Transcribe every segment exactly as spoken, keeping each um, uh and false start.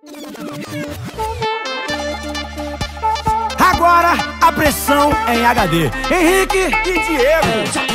Agora a pressão é em H D. Henrique e Diego.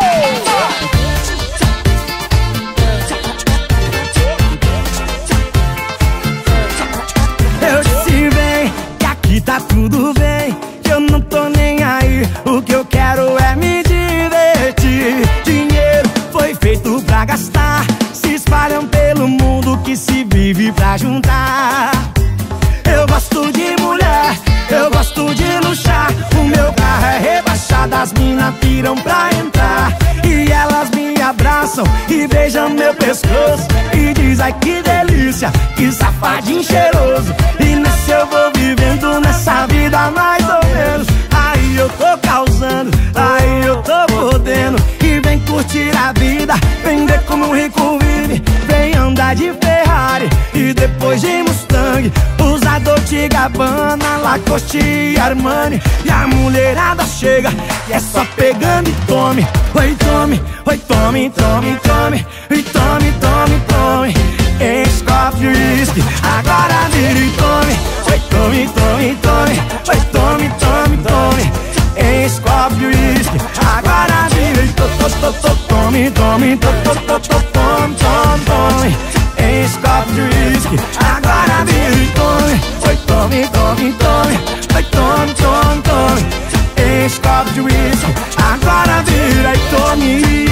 Eu disse bem que aqui tá tudo bem, que eu não tô nem aí. O que eu quero é me divertir. Dinheiro foi feito pra gastar, se espalham pelo mundo que se vive pra juntar. Eu gosto de mulher, eu gosto de luxar. O meu carro é rebaixado, as minas piram pra entrar. E elas me abraçam e beijam meu pescoço e diz: ai que delícia, que safadinho cheiroso. E nessa eu vou vivendo, nessa vida mais ou menos. Aí eu tô causando, aí eu tô podendo. E vem curtir a vida, vem ver como um rico vive. Vem andar de Ferrari e depois de Mustang, usa Dolce e Gabbana, Lacoste e Armani. E a mulherada chega e é só pegando e tome. Oi, tome, oi, tome, tome, tome. E tome, tome, tome. Enche copo de uísque, agora vira e tome. Oi, tome, tome, tome. Oi, tome, tome, tome. Enche copo de uísque, agora vira e to, to, to, to, tome, tome, to, to, to, to, tome, tome, tome. Enche copo de uísque, agora vira e tome. Oi, tome, tome, tome. Oi, tome, tome, tome. Enche copo de uísque, agora vira e tome.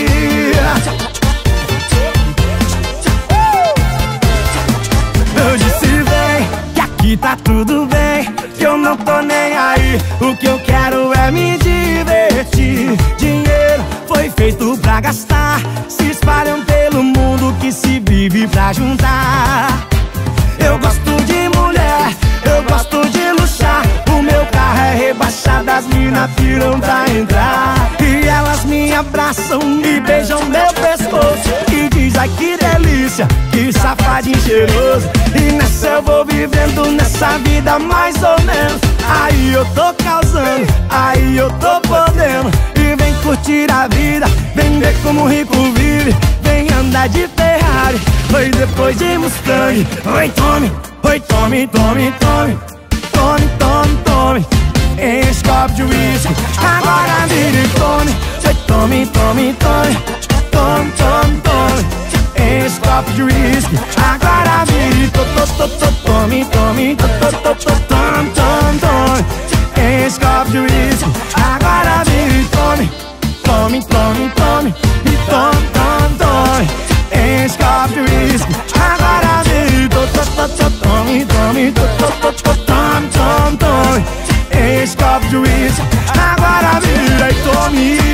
Eu disse bem que aqui tá tudo bem, que eu não tô nem aí. O que eu quero é me divertir. Dinheiro foi feito pra gastar, se espalham pelo mundo que se vive pra juntar. Eu gosto de mulher, eu gosto de luxar. O meu carro é rebaixado, as minas piram pra entrar. E elas me abraçam e beijam meu pescoço e diz: ai que delícia, que safadinho cheiroso. E nessa eu vou vivendo, nessa vida mais ou menos. Aí eu tô causando, aí eu tô podendo. E vem curtir a vida, vem ver como o rico vive. Vem andar de Ferrari, oi depois de Mustang. Oi, tome, oi, tome, tome, tome. Tome, tome, tome. Enche copo de uísque, agora vira e tome. Oi, tome, tome, tome. Tome, tome, tome. Enche copo de uísque, agora vira e to, to, to, to, tome, tome, to, to, to, to, tome, tome, tome. Enche copo de uísque, agora vira e tome. Tome, tome, tome. E tome, tome, tome. Enche copo de uísque, agora vira e to, to, to, to, tome, tome, to, to, to, to, tome, tome, tome. Enche copo de uísque, agora vira e tome.